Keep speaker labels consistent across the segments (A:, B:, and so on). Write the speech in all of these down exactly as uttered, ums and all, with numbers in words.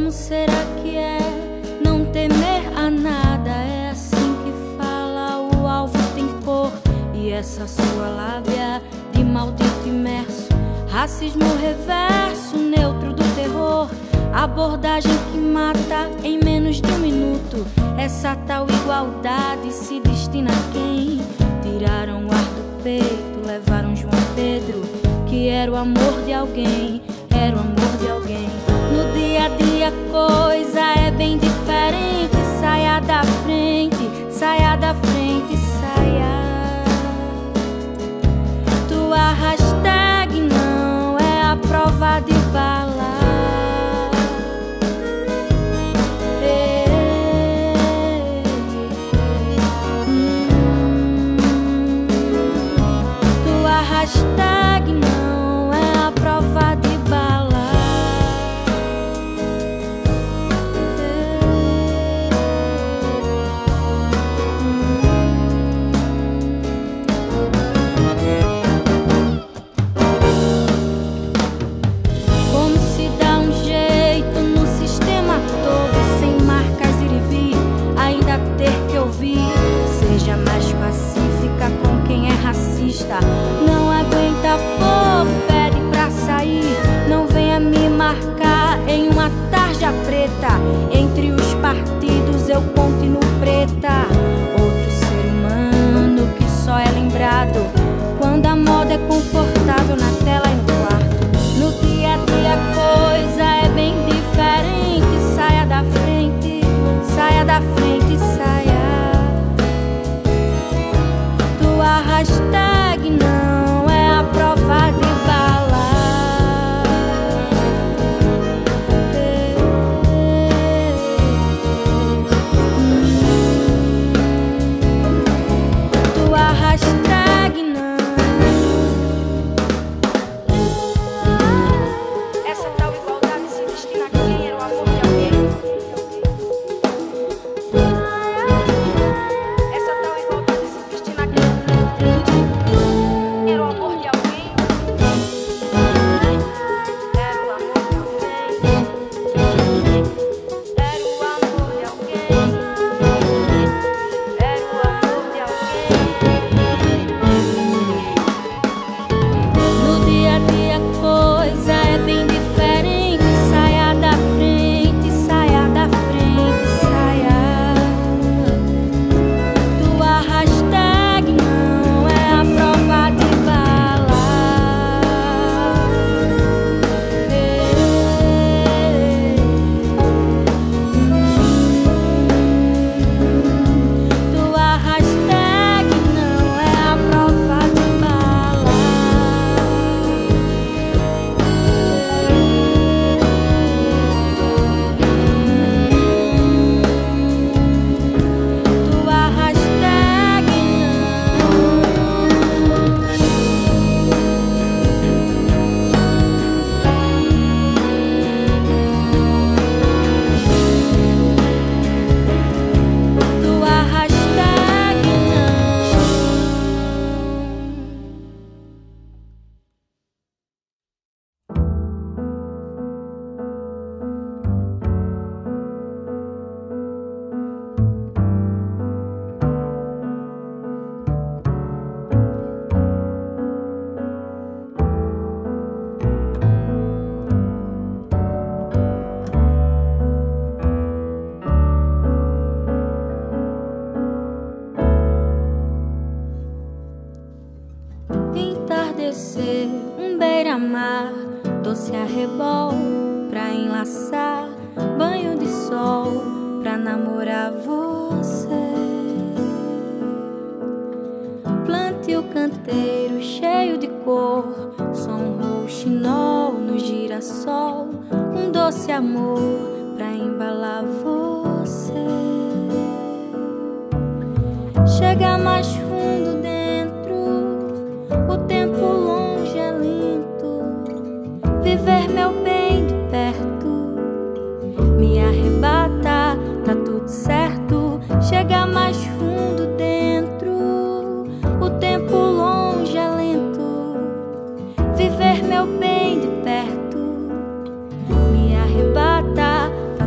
A: Como será que é não temer a nada? É assim que fala o alvo tem cor. E essa sua lábia de maldito imerso, racismo reverso, neutro do terror. Abordagem que mata em menos de um minuto. Essa tal igualdade se destina a quem? Tiraram o ar do peito, levaram João Pedro, que era o amor de alguém, era o amor de alguém. No dia a dia a coisa é bem diferente. Saia da frente, saia da frente, saia. Tua hashtag não é a prova de bala. Hashtag não é a prova de bala. Como se dá um jeito no sistema todo, sem marcas ir e vir, ainda ter que ouvir. Seja mais pacífica com quem é racista. Não aguenta fogo, pede pra sair. Não venha me marcar em uma tarja preta. Entre os partidos eu continuo preta. Outro ser humano que só é lembrado quando a moda é confortável na tela e no quarto. No dia a dia a coisa é bem diferente. Saia da frente, saia da frente, saia. Tua hashtag não é a prova de bala. Tua hashtag não. Essa tal igualdade se destina a quem era o amor de alguém. Essa tal igualdade se destina a quem era o amor de alguém. Era o amor de alguém. Era o amor de alguém. Era o amor de alguém. No dia a dia a coisa é bem diferente. Saia da frente, saia da frente, saia. Tua hashtag não é a prova de bala. Tua hashtag não é a prova de bala. Tua hashtag não. Tua hashtag não. Entardecer, um beira-mar, doce arrebol pra enlaçar, banho de sol pra namorar você. Plante o canteiro cheio de cor, som rouxinol no girassol, um doce amor pra embalar você. Chega mais fundo dentro, o tempo longe é lento. Viver meu bem de perto me arrebata, tá tudo certo. Chega mais fundo dentro, o tempo longe é lento. Viver meu bem de perto me arrebata, tá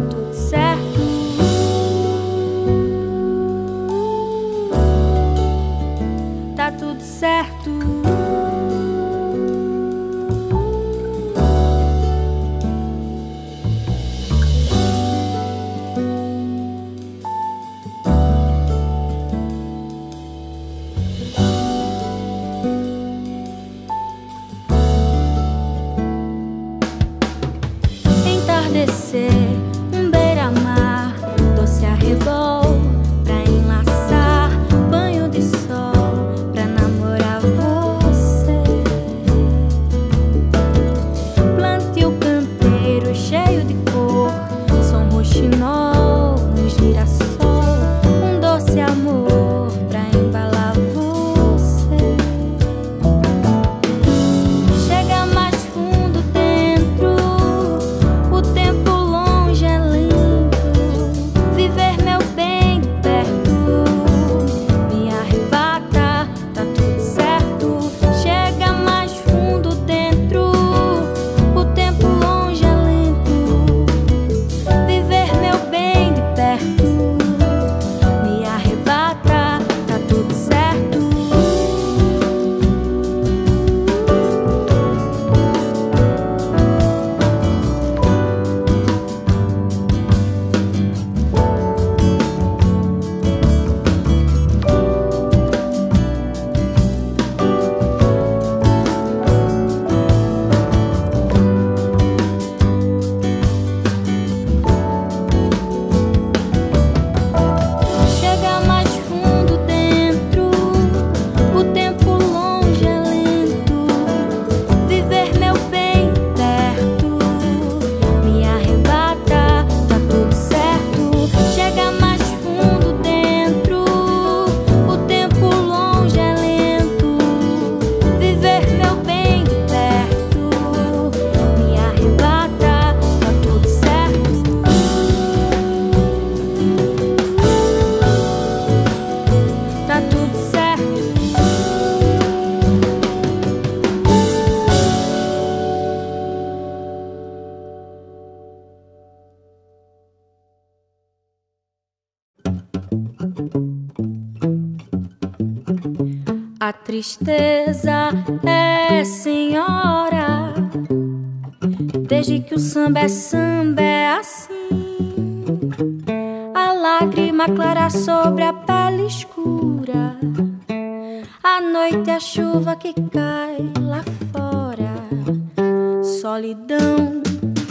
A: A tristeza é senhora, desde que o samba é samba é assim. A lágrima clara sobre a pele escura, a noite é a chuva que cai lá fora. Solidão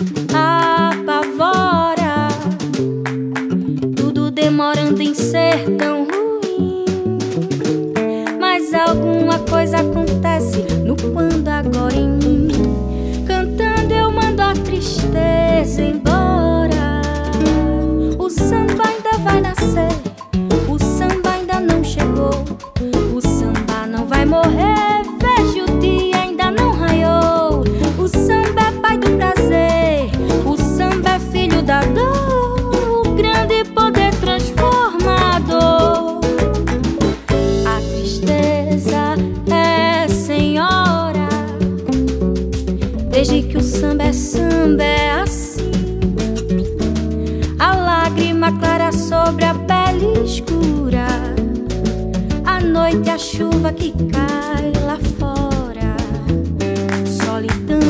A: apavora, tudo demorando em ser tão ruim. Mas alguma coisa acontece no quando agora em mim. Cantando eu mando a tristeza embora. O samba ainda vai nascer, o samba ainda não chegou, o samba não vai morrer, vejo o dia ainda não raiou. O samba é pai do prazer, o samba é filho da dor, o grande poder transformador. A tristeza é senhora, desde que o samba é samba é assim. A lágrima clara sobre a pele escura, a noite é a chuva que cai lá fora. Solidão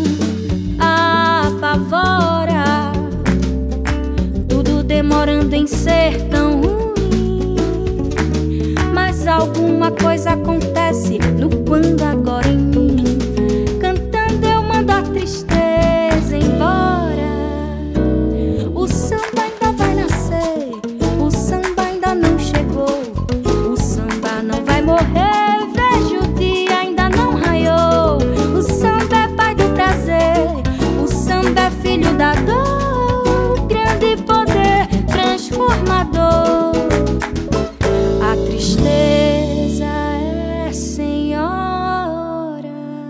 A: apavora, tudo demorando em ser tão ruim. Mas alguma coisa acontece no quando agora em mim. Cantando eu mando a tristeza embora. O samba ainda vai nascer, o samba ainda não chegou, o samba não vai morrer, vejo o dia ainda não raiou. O samba é pai do prazer, o samba é filho da dor, grande poder transformador. A tristeza é senhora.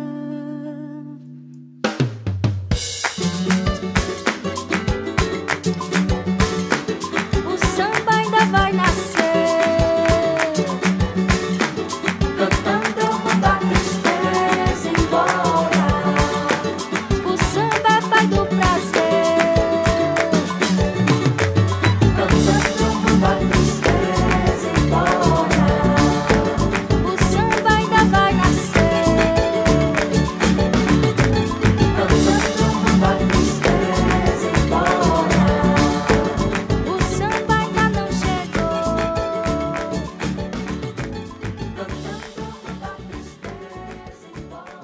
A: O samba ainda vai nascer, cantando eu mando a tristeza embora. O samba é pai do prazer, cantando eu mando a tristeza embora. O samba ainda vai nascer, cantando eu mando a tristeza embora. O samba ainda não chegou, cantando eu mando a tristeza embora.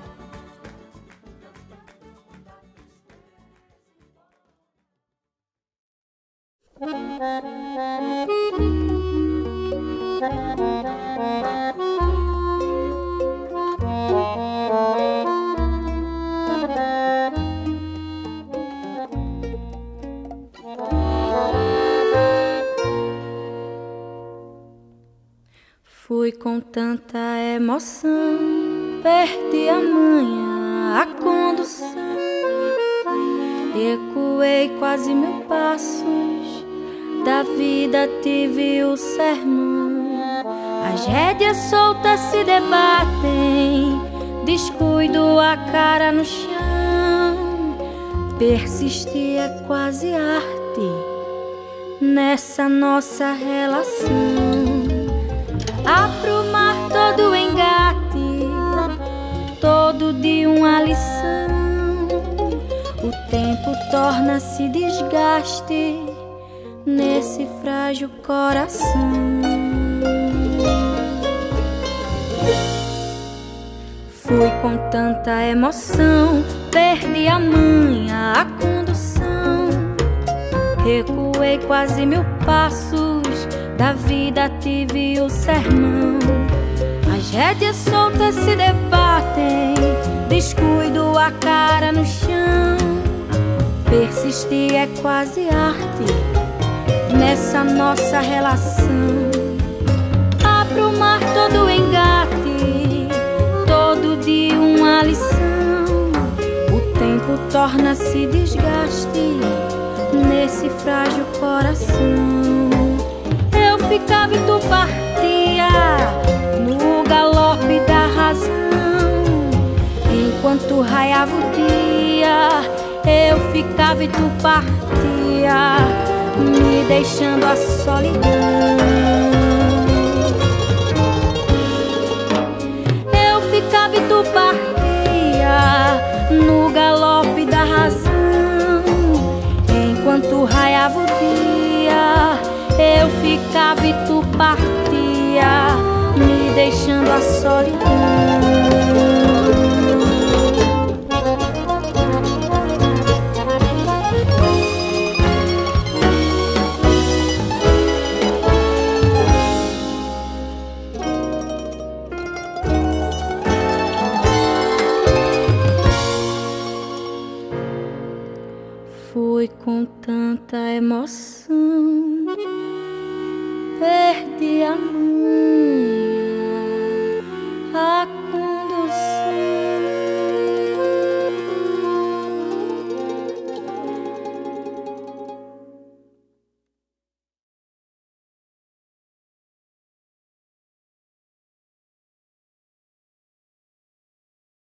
A: Fui com tanta emoção, perdi a manha, a condução. Recuei quase mil passos, da vida tive o sermão. As rédeas soltas se debatem, descuido a cara no chão. Persistir é quase arte nessa nossa relação. Aprumar todo o engate, todo de uma lição. O tempo torna-se desgaste nesse frágil coração. Fui com tanta emoção, perdi a manha, a condução. Recuei quase mil passos, da vida tive o sermão. As rédeas soltas se debatem, descuido a cara no chão. Persistir é quase arte nessa nossa relação. Aprumar todo o engate, todo de uma lição. O tempo torna-se desgaste nesse frágil coração. Eu ficava e tu partia no galope da razão. Enquanto raiava o dia, eu ficava e tu partia me deixando a solidão. Eu ficava e tu partia no galope da razão. Enquanto raiava o dia, eu ficava e tu partia, me deixando a solidão. Fui com tanta emoção, perdi a manha.